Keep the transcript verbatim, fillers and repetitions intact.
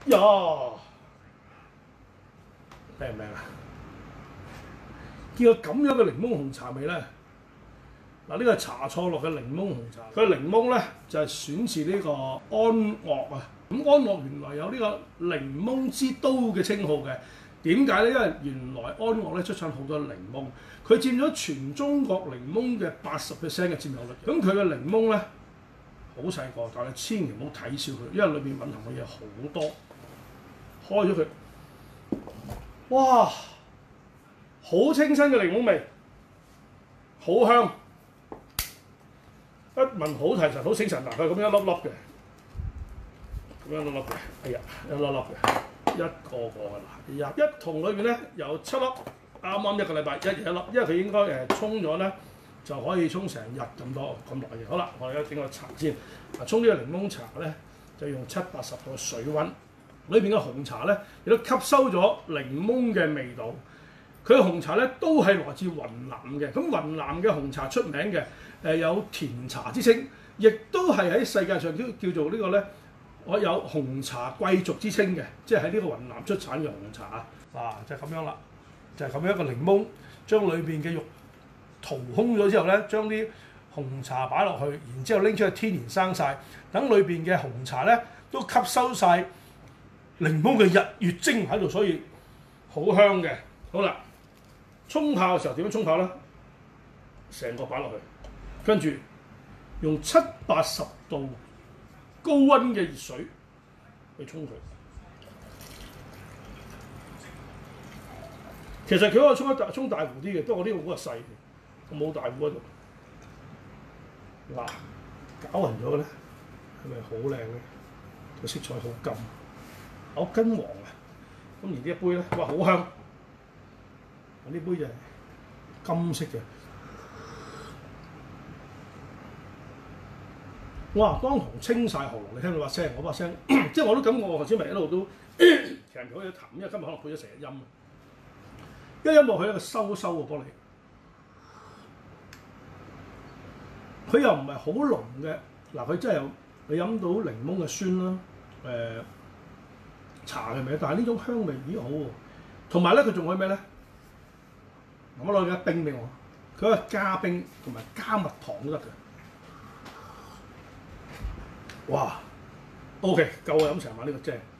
呀，靚唔靚啊？見過咁樣嘅檸檬紅茶未咧？嗱，呢個係茶錯落嘅檸檬紅茶。佢檸檬咧就係、是、選自呢個安樂啊。咁安樂原來有呢個檸檬之都嘅稱號嘅。點解咧？因為原來安樂咧出產好多檸檬，佢佔咗全中國檸檬嘅八十 percent 嘅佔有率。咁佢嘅檸檬咧好細個，但係千祈唔好睇小佢，因為裏邊蘊含嘅嘢好多。開咗佢，哇！好清新嘅檸檬味，好香，一聞好提神，好醒神。嗱，佢係咁樣一粒粒嘅，咁樣一粒粒嘅，哎呀，一粒粒嘅。一個個嘅嗱，一一桶裏邊咧有七粒，啱啱一個禮拜一日一粒，因為佢應該誒沖咗咧就可以沖成日咁多咁耐嘅。好啦，我哋而家整個茶先。嗱，沖呢個檸檬茶咧就用七八十度水溫，裏邊嘅紅茶咧亦都吸收咗檸檬嘅味道。佢嘅紅茶咧都係來自雲南嘅，咁雲南嘅紅茶出名嘅，誒有甜茶之稱，亦都係喺世界上叫叫做呢個咧。我有紅茶貴族之稱嘅，即係喺呢個雲南出產嘅紅茶啊，就係、是、咁樣啦，就係、是、咁樣一個檸檬，將裏邊嘅肉掏空咗之後咧，將啲紅茶擺落去，然之後拎出去天然生晒，等裏邊嘅紅茶咧都吸收晒檸檬嘅日月精喺度，所以好香嘅。好啦，沖泡嘅時候點樣沖泡咧？成個擺落去，跟住用七八十度高溫嘅熱水去沖佢，其實佢可以沖一大沖大壺啲嘅，不過我呢個壺係細嘅，我冇大壺喺度。嗱，攪勻咗嘅咧，係咪好靚咧？個色彩好金，好金黃啊！咁而呢一杯咧，哇，好香！呢杯就係金色嘅。哇！當堂清晒喉嚨，你聽到把聲，我把聲，即係我都感覺我頭先咪一路都其實唔可以彈，因為今日可能配咗成日音，因為音樂佢係一個收收嘅幫你，佢又唔係好濃嘅，嗱佢真係有你飲到檸檬嘅酸啦，誒、呃、茶嘅味，但係呢種香味咦好喎，同埋咧佢仲可以咩咧？我攞嘅冰俾我，佢可以加冰同埋加蜜糖都得嘅。哇 ，OK，夠我飲成晚呢個正。